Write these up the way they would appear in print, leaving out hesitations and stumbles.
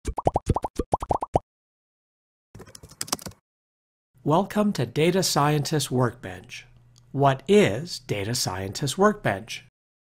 Welcome to Data Scientist Workbench. What is Data Scientist Workbench?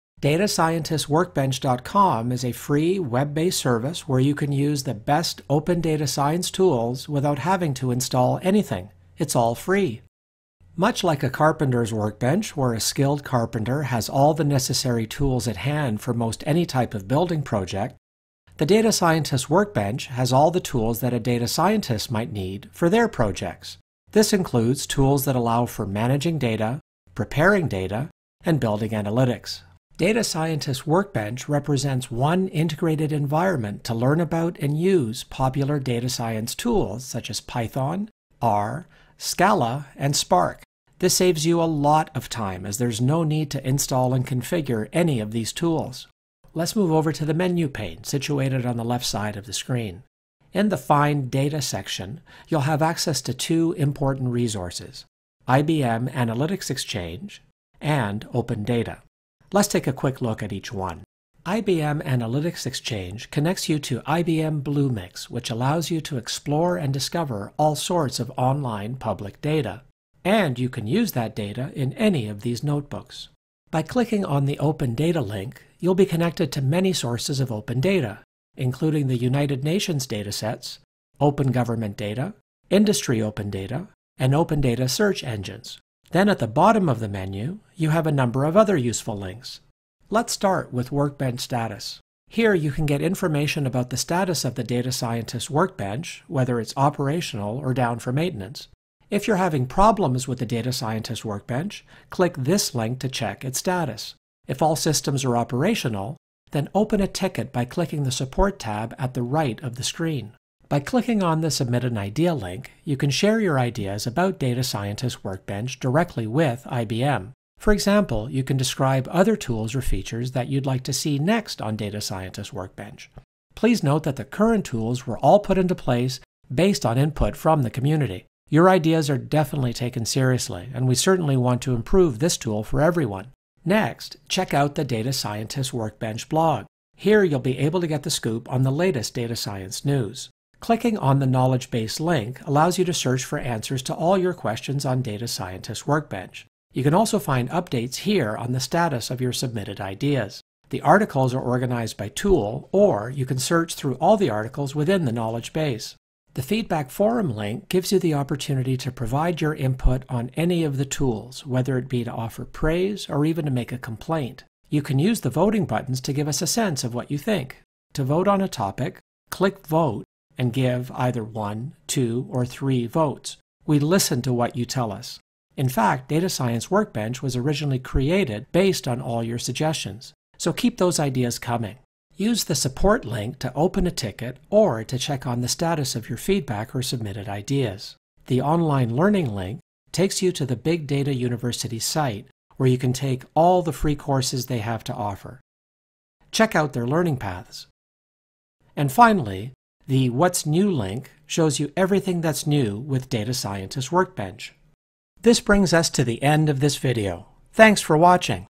DataScientistWorkbench.com is a free web-based service where you can use the best open data science tools without having to install anything. It's all free. Much like a carpenter's workbench, where a skilled carpenter has all the necessary tools at hand for most any type of building project, the Data Scientist Workbench has all the tools that a data scientist might need for their projects. This includes tools that allow for managing data, preparing data, and building analytics. Data Scientist Workbench represents one integrated environment to learn about and use popular data science tools such as Python, R, Scala, and Spark. This saves you a lot of time as there's no need to install and configure any of these tools. Let's move over to the menu pane situated on the left side of the screen. In the Find Data section, you'll have access to two important resources, IBM Analytics Exchange and Open Data. Let's take a quick look at each one. IBM Analytics Exchange connects you to IBM Bluemix, which allows you to explore and discover all sorts of online public data. And you can use that data in any of these notebooks. By clicking on the Open Data link, you'll be connected to many sources of open data, including the United Nations datasets, open government data, industry open data, and open data search engines. Then at the bottom of the menu, you have a number of other useful links. Let's start with Workbench Status. Here you can get information about the status of the Data Scientist Workbench, whether it's operational or down for maintenance. If you're having problems with the Data Scientist Workbench, click this link to check its status. If all systems are operational, then open a ticket by clicking the Support tab at the right of the screen. By clicking on the Submit an Idea link, you can share your ideas about Data Scientist Workbench directly with IBM. For example, you can describe other tools or features that you'd like to see next on Data Scientist Workbench. Please note that the current tools were all put into place based on input from the community. Your ideas are definitely taken seriously, and we certainly want to improve this tool for everyone. Next, check out the Data Scientist Workbench blog. Here you'll be able to get the scoop on the latest data science news. Clicking on the Knowledgebase link allows you to search for answers to all your questions on Data Scientist Workbench. You can also find updates here on the status of your submitted ideas. The articles are organized by tool, or you can search through all the articles within the knowledge base. The Feedback Forum link gives you the opportunity to provide your input on any of the tools, whether it be to offer praise or even to make a complaint. You can use the voting buttons to give us a sense of what you think. To vote on a topic, click Vote and give either 1, 2, or 3 votes. We listen to what you tell us. In fact, Data Science Workbench was originally created based on all your suggestions, so keep those ideas coming. Use the Support link to open a ticket or to check on the status of your feedback or submitted ideas. The Online Learning link takes you to the Big Data University site where you can take all the free courses they have to offer. Check out their learning paths. And finally, the What's New link shows you everything that's new with Data Scientist Workbench. This brings us to the end of this video. Thanks for watching.